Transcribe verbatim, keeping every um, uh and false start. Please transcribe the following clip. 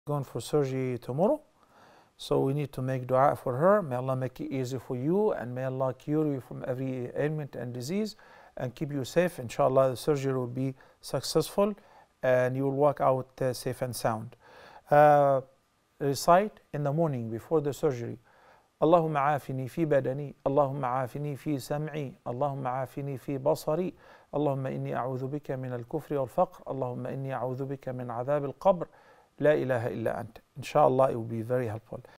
going for surgery tomorrow. So we need to make dua for her. May Allah make it easy for you, and may Allah cure you from every ailment and disease and keep you safe. Inshallah, the surgery will be successful and you will walk out uh, safe and sound. Uh, recite in the morning before the surgery. اللهم عافني في بدني اللهم عافني في سمعي اللهم عافني في بصري اللهم إني أعوذ بك من الكفر والفقر اللهم إني أعوذ بك من عذاب القبر لا إله إلا أنت. Inshallah, it will be very helpful.